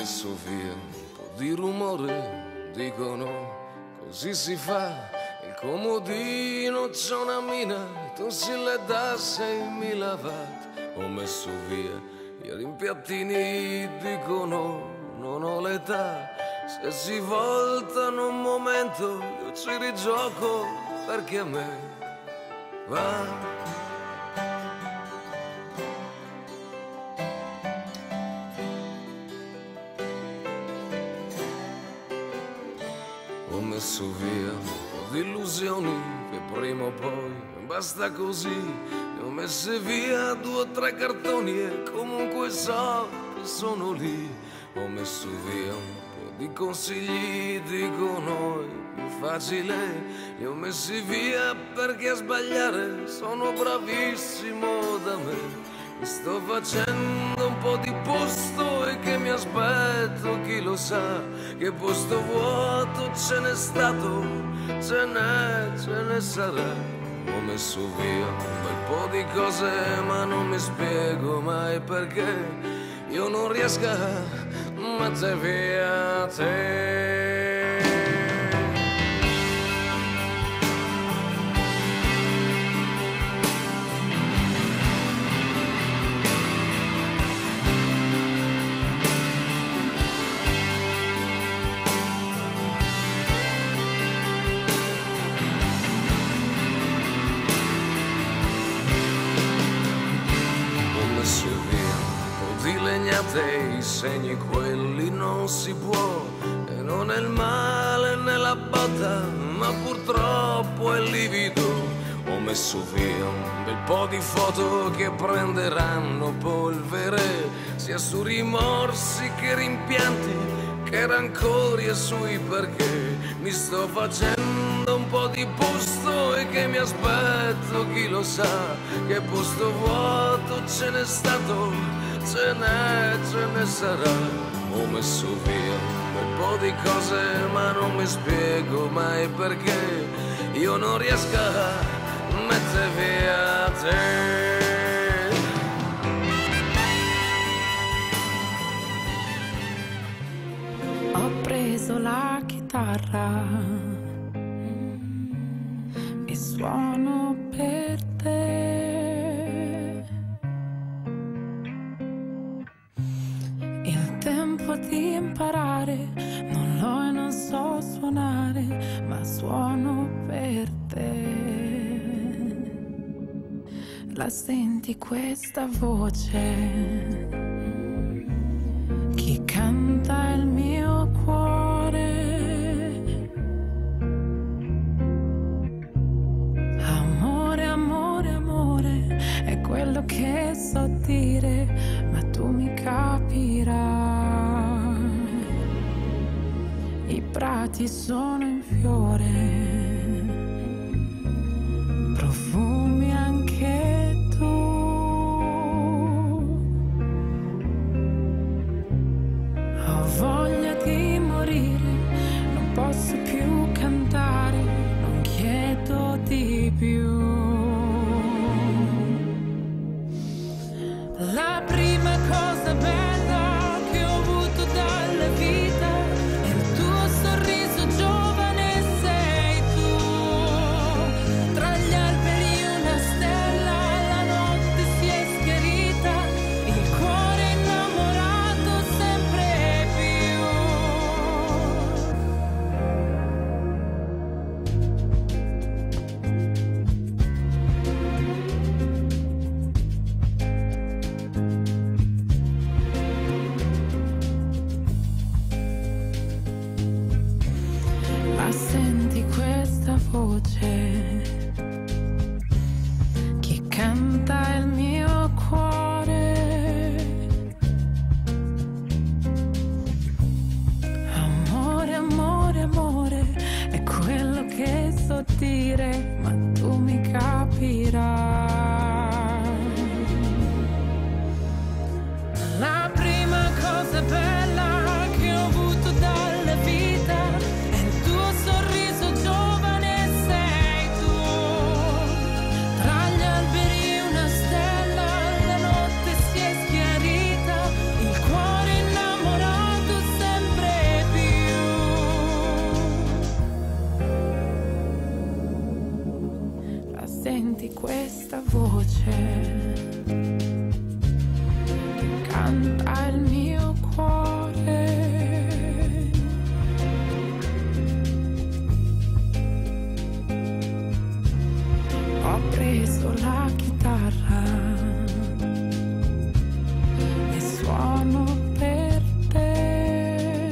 messo via un po' di rumore, dicono così si fa. Il comodino c'è una mina, tu si le da 6.000 watt. Ho messo via i rimpiattini, dicono non ho l'età. Se si voltano un momento io ci rigioco perché a me va. Ho messo via un po' di illusioni che prima o poi basta così. Ne ho messe via 2 o 3 cartoni e comunque so che sono lì. Ho messo via un po' di consigli, dicono è più facile. Li ho messi via perché a sbagliare sono bravissimo da me. Mi sto facendo un po' di posto e che mi aspetto, chi lo sa, che posto vuoto ce n'è stato, ce ne sarà. Ho messo via un bel po' di cose ma non mi spiego mai perché io non riesco a mettere via te. I segni quelli non si può, e non è il male né la botta, ma purtroppo è livido. Ho messo via un bel po' di foto che prenderanno polvere, sia su rimorsi che rimpianti, che rancori e sui perché. Mi sto facendo un po' di posto e che mi aspetto, chi lo sa, che posto vuoto ce n'è stato, ce ne sarà. Ho messo via un bel po' di cose ma non mi spiego mai perché io non riesco a mettere via te. Ho preso la chitarra e suono per te. Tempo di imparare, non l'ho e non so suonare, ma suono per te. La senti questa voce? Chi canta il mio cuore? Amore, amore, amore, è quello che so dire, ma tu mi capirai. I prati sono in fiore, profumi anche tu. Ho voglia di morire, non posso più cantare, non chiedo di più. La prima cosa bella che ho avuto dalla vita è il tuo sorriso giovane, sei tu. Tra gli alberi una stella, la notte si è schiarita, il cuore innamorato sempre più. La senti questa voce? Chi canta il mio cuore? Amore, amore, amore, è quello che so dire, ma tu mi capirai. La prima cosa bella che ho avuto dalla vita è il tuo sorriso giovane, sei tu. Tra gli alberi una stella, la notte si è schiarita, il cuore innamorato senti questa voce che canta il mio cuore. Ho preso la chitarra e suono per te.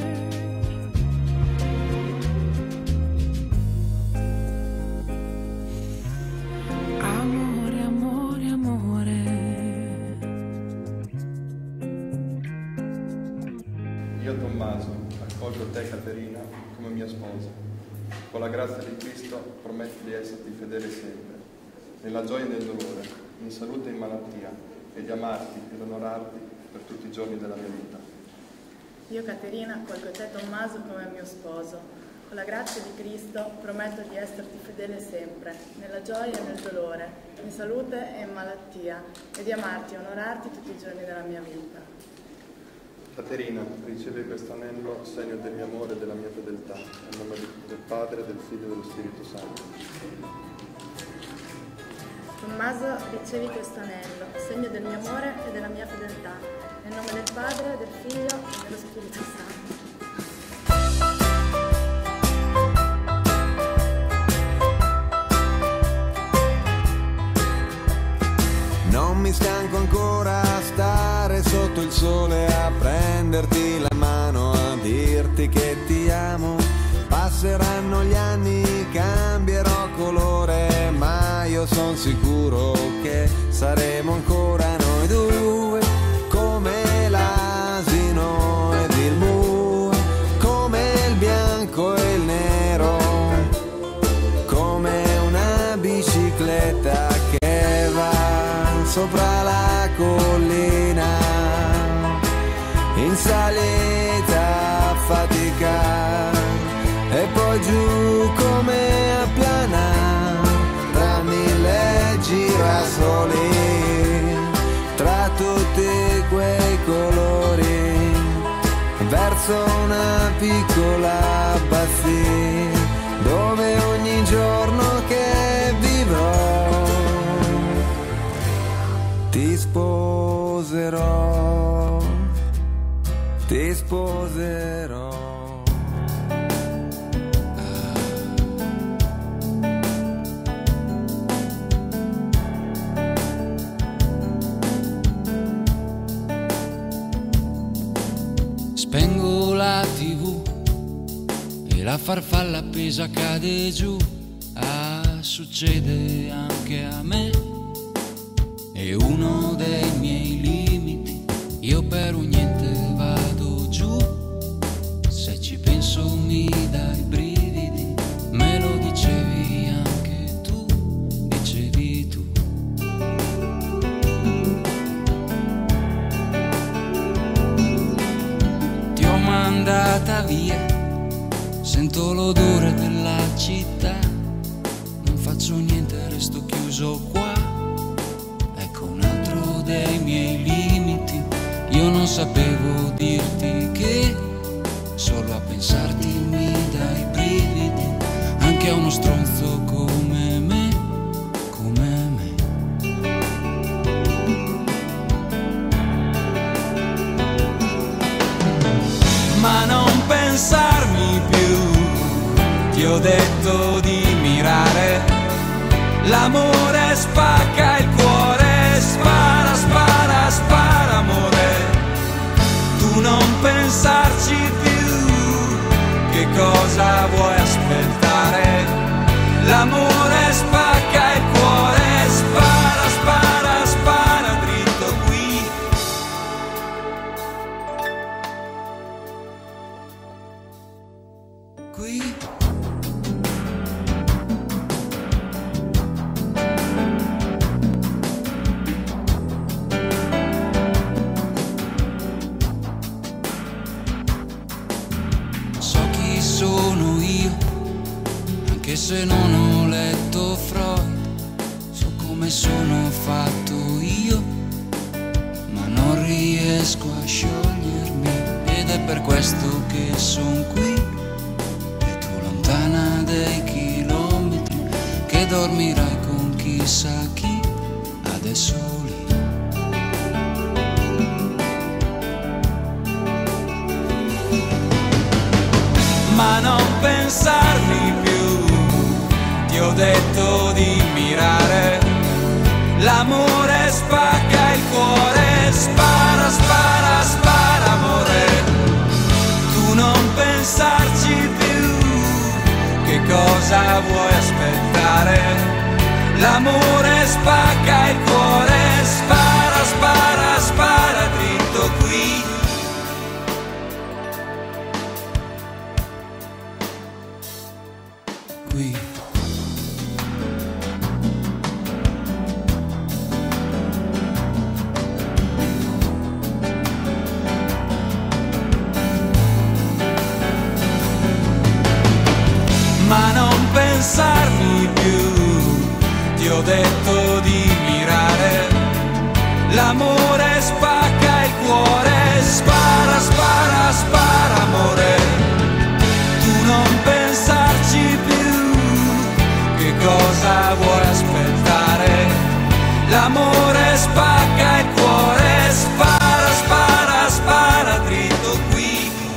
Amore, amore, amore. Io Tommaso accolgo te Caterina come mia sposa. Con la grazia di Cristo prometto di esserti fedele sempre, nella gioia e nel dolore, in salute e in malattia, e di amarti ed onorarti per tutti i giorni della mia vita. Io Caterina accolgo te Tommaso come mio sposo. Con la grazia di Cristo prometto di esserti fedele sempre, nella gioia e nel dolore, in salute e in malattia, e di amarti e onorarti tutti i giorni della mia vita. Caterina, ricevi questo anello, segno del mio amore e della mia fedeltà, nel nome del Padre, del Figlio e dello Spirito Santo. Tommaso, ricevi questo anello, segno del mio amore e della mia fedeltà, nel nome del Padre, del Figlio e dello Spirito Santo. Non mi stanco ancora a stare sotto il sole, a prenderti la mano, a dirti che ti amo. Passeranno gli anni, cambierò colore, ma io son sicuro che saremo ancora noi due, come l'asino ed il bue, come il bianco e il nero, come una bicicletta che va sopra la collina, in salita a fatica, e poi giù come a piana, tra mille girasoli, tra tutti quei colori, verso una piccola abbazia, dove ogni giorno che vivrò ti sposerò, ti sposerò. Spengo la TV e la farfalla appesa cade giù. Ah, succede anche a me. È uno dei miei limiti. Io per un niente vado giù. Se ci penso mi dai brividi. Me lo dicevi anche tu, dicevi tu. Ti ho mandata via, sento l'odore della città. Non faccio niente, resto chiuso qua. Ecco un altro dei miei limiti. Io non sapevo dirti che solo a pensarti mi dai brividi. Anche a uno stronzo come me, come me. Ma non pensarmi più, ti ho detto di mirare. L'amore spacca il cuore, spara, spara, spara amore. Tu non pensarci più, che cosa vuoi aspettare? L'amore spacca il cuore, spara, spara, spara dritto qui. Qui. Sono io, anche se non ho letto Freud, so come sono fatto io, ma non riesco a sciogliermi, ed è per questo che son qui, e tu lontana dei chilometri, che dormirai con chi chissà chi, adesso lì. Ma non pensarmi più, ti ho detto di mirare. L'amore spacca il cuore, spara, spara, spara amore. Tu non pensarci più, che cosa vuoi aspettare? L'amore spacca il cuore, spara, spara, spara dritto qui. Qui. Ma non pensarmi più, ti ho detto di mirare. L'amore spacca il cuore, spara, spara, spara amore. Tu non pensarci più, che cosa vuoi aspettare? L'amore spacca il cuore, spara, spara, spara dritto qui.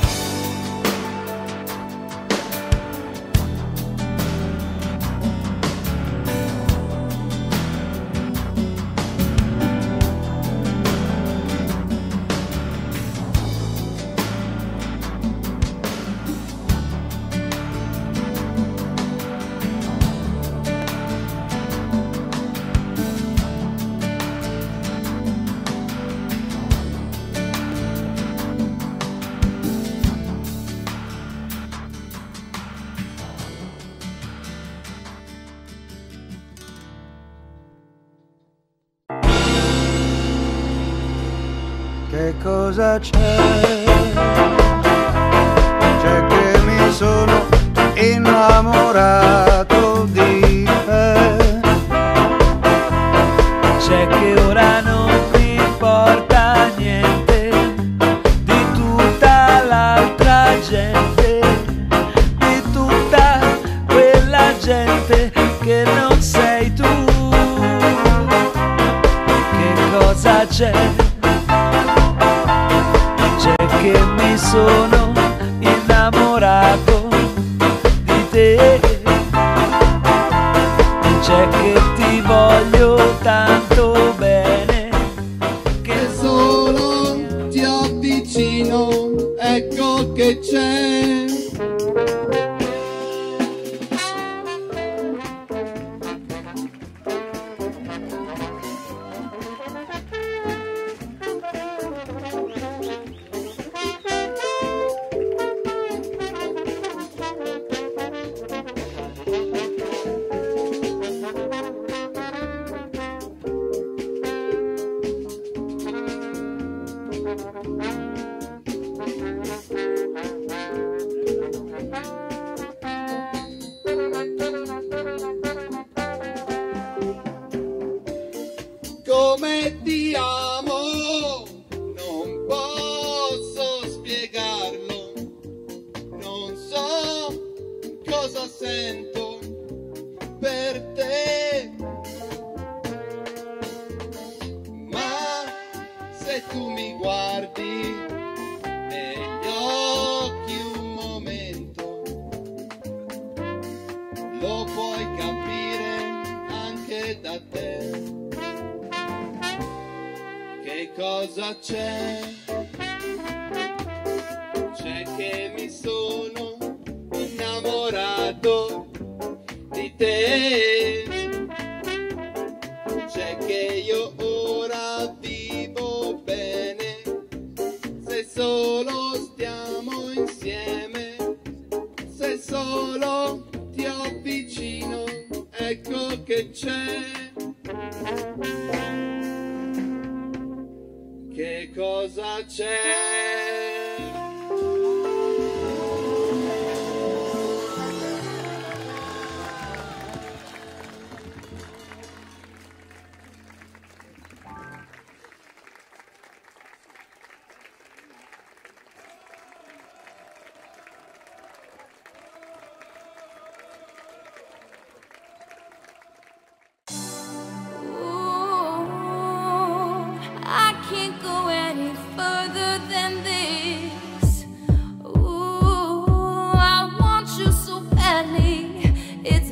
Che cosa c'è? C'è che mi sono innamorato di te. C'è che ora non mi importa niente di tutta l'altra gente, di tutta quella gente che non sei tu. Che cosa c'è? Che mi sono innamorato di te. C'è che ti voglio tanto bene, che solo ti avvicino, ecco che c'è. Come ti amo, non posso spiegarlo, non so cosa sento per te, ma se tu mi guardi negli occhi un momento, lo puoi capire anche da te. Che cosa c'è? C'è che mi sono innamorato di te. C'è che io ora vivo bene se solo stiamo insieme, se solo ti avvicino, ecco che c'è. Che cosa c'è?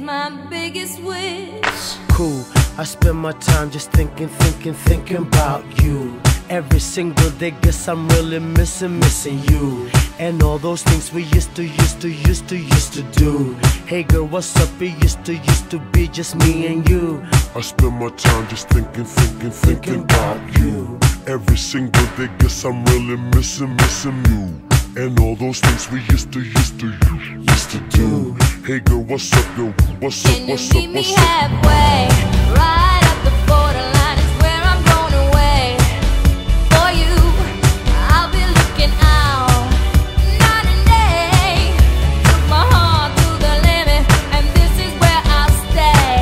my biggest wish. Cool, I spend my time just thinking about you. Every single day, guess I'm really missing you. And all those things we used to do. Hey girl, what's up? It used to be just me and you. I spend my time just thinking about you. Every single day, guess I'm really missing you. And all those things we used to do. Hey girl, what's up, yo? What's up, Can you what's up, meet me what's up? halfway? Right at the borderline is where I'm going away. For you, I'll be looking out night and day. Took my heart to the limit, and this is where I'll stay.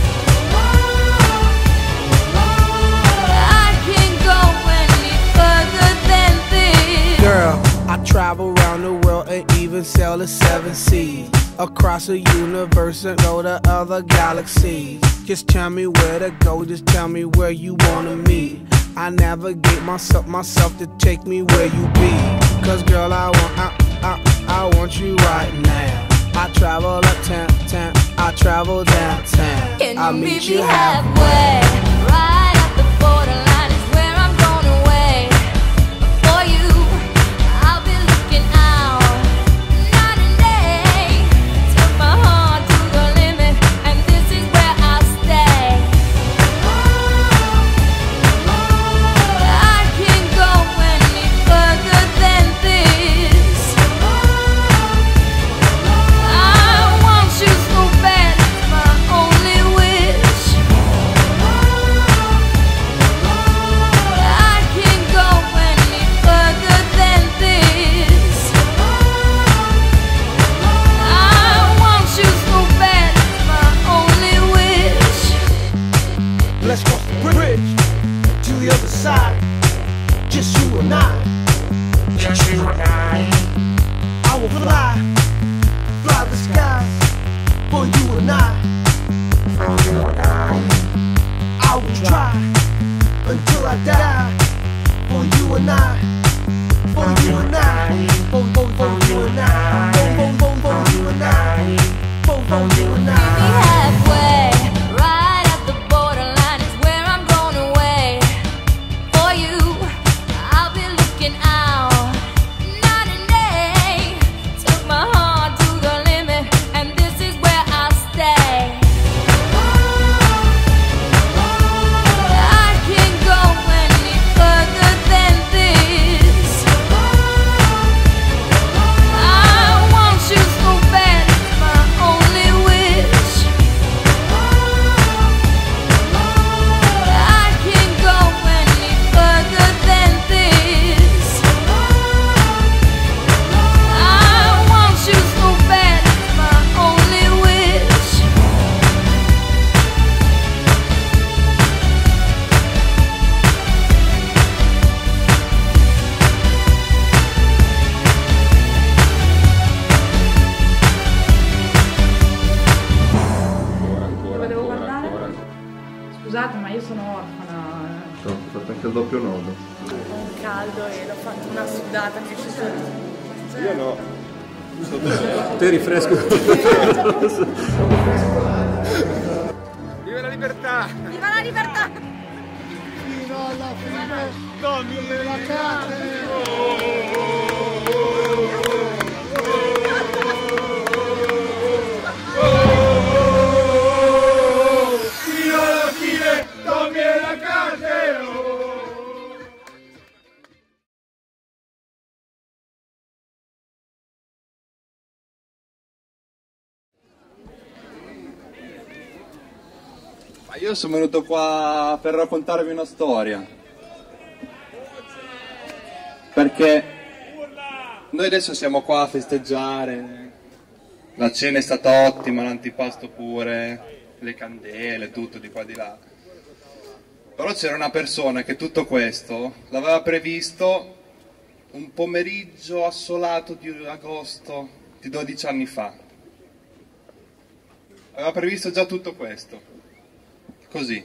I can't go any further than this. Girl, I travel around the world and even sail the 7 seas. Across the universe and go to other galaxies. Just tell me where to go, just tell me where you wanna meet. I navigate myself to take me where you be. Cause girl, I want you right now. I travel uptown, I travel downtown. Can I'll you meet you halfway? Right at the borderline is where I'm going away. For you, I'll be looking out night and day. Took my heart to the limit, and this is where I'll stay. I can't go any further than this. I want you so bad, it's my only wish. I can't go any further than this. I want you so bad, it's my only wish. Let's cross the bridge to the other side. Just you and I. Just you and I will fly the skies for you and I. For you and I will try until I die. For you and I. For you and I. For you and I. For you and I. For you and Meet me I. halfway, right at the borderline is where I'm going away. For you, I'll be looking out night and day. Took my heart to the limit, and this is where I'll stay. I can't go any further than this. I want you so bad, it's my only wish. I can't go any further than this. I want you so bad, it's my only wish. Dove devo guardare? Scusate, ma io sono orfana. Ho fatto anche il doppio nodo. Ho un caldo e l'ho fatto una sudata che ci sono. Io no. Te rinfresco. Viva la libertà! Viva la libertà! Fino alla fine, donni della casa. Fino alla fine, donni della casa. Ma io sono venuto qua per raccontarvi una storia. Perché noi adesso siamo qua a festeggiare. La cena è stata ottima, l'antipasto pure, le candele, tutto di qua e di là. Però c'era una persona che tutto questo l'aveva previsto un pomeriggio assolato di agosto di 12 anni fa. Aveva previsto già tutto questo. Così.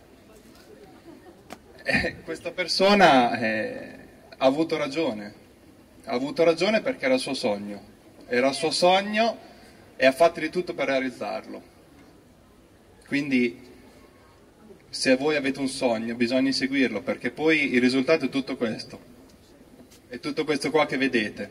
E questa persona ha avuto ragione. Ha avuto ragione perché era il suo sogno. Era il suo sogno e ha fatto di tutto per realizzarlo. Quindi se voi avete un sogno bisogna seguirlo, perché poi il risultato è tutto questo. È tutto questo qua che vedete.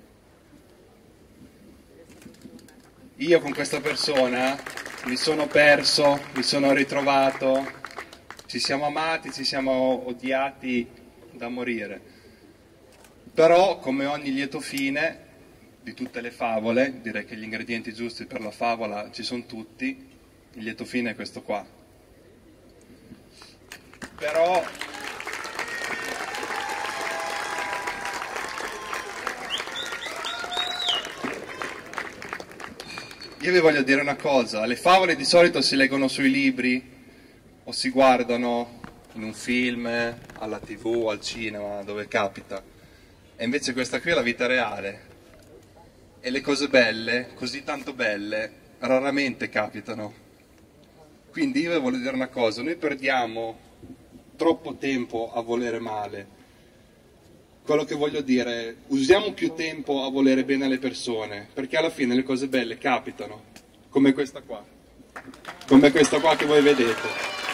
Io con questa persona mi sono perso, mi sono ritrovato, ci siamo amati, ci siamo odiati da morire. Però, come ogni lieto fine di tutte le favole, direi che gli ingredienti giusti per la favola ci sono tutti, il lieto fine è questo qua. Però io vi voglio dire una cosa, le favole di solito si leggono sui libri o si guardano in un film, alla TV, al cinema, dove capita. E invece questa qui è la vita reale. E le cose belle, così tanto belle, raramente capitano. Quindi io vi voglio dire una cosa, noi perdiamo troppo tempo a volere male. Quello che voglio dire è, usiamo più tempo a volere bene alle persone, perché alla fine le cose belle capitano, come questa qua che voi vedete.